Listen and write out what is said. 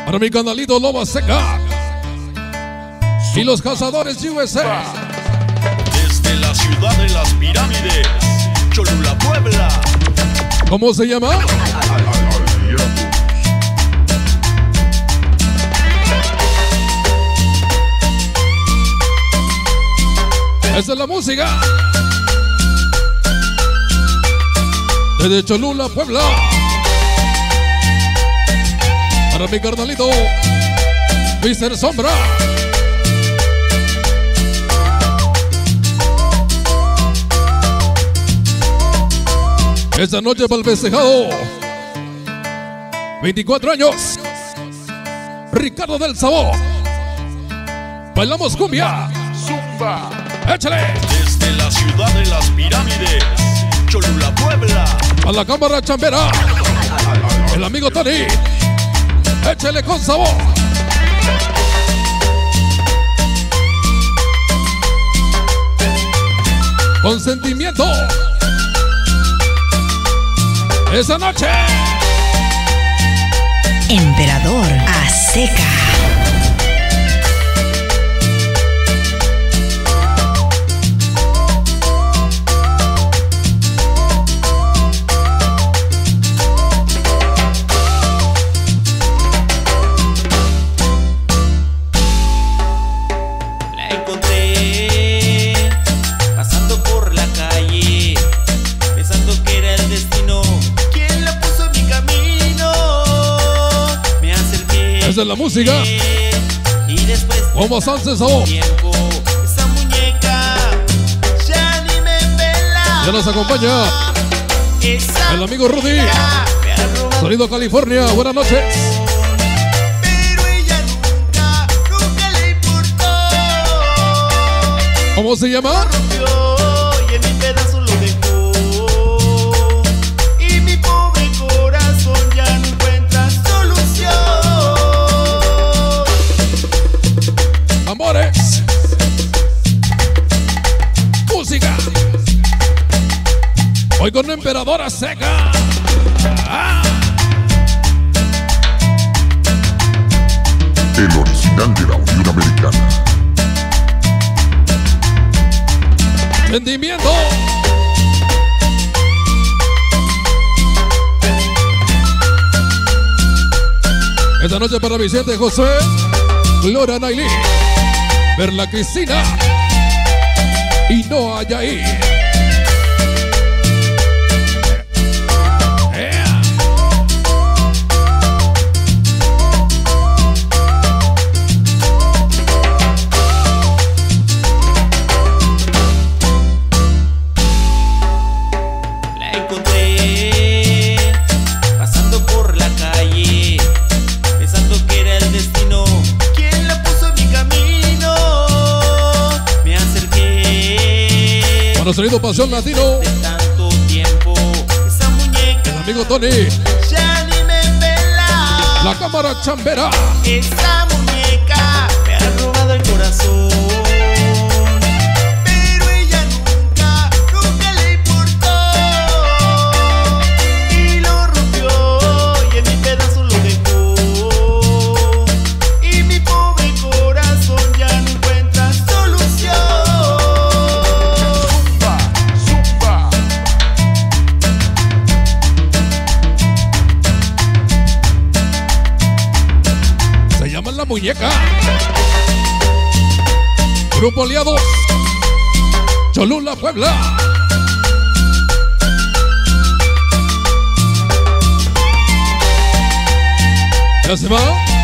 Para mi canalito Loba Seca y los Cazadores USA. Desde la ciudad de las pirámides, Cholula, Puebla. ¿Cómo se llama? Esa es la música. Desde Cholula, Puebla. Para mi carnalito Mr. Sombra. Esta noche para el festejado 24 años Ricardo del Sabor. Bailamos cumbia. Zumba. Échale. Desde la ciudad de las pirámides, Cholula, Puebla. A la cámara chambera. El amigo Tony. Échale con sabor. Con sentimiento. Esa noche. Emperador Azteca. De la música y después como bastante sabor. Tiempo, esa muñeca ya ni me pela. Ya nos acompaña Esa el amigo Rudy. me ha robado. Sonido California. Buenas noches. Pero ella nunca le importó. ¿Cómo se llama? Rompió y en mi pedazo lo dejó. Y mi pobre corazón ya no encuentra solución. Amores. Música. Hoy con Emperador Azteca. Ah. El original de la Unión Americana. Sentimiento. Esta noche para Vicente José, Gloria Nailí, Perla Cristina y Noa Yair. La encontré pasando por la calle, pensando que era el destino quien la puso en mi camino. Me acerqué. Para sonido Pasión Latino, De tanto tiempo, esa muñeca el amigo Tony, ya ni me pela. la cámara chambera. Esa muñeca me ha robado el corazón. Pero ella nunca le importó. Y lo rompió y en mi pedazo lo dejó. Y mi pobre corazón ya no encuentra solución. Zumba, zumba. Se llama La Muñeca. Grupo Aliados, Cholula, Puebla. Ya se va.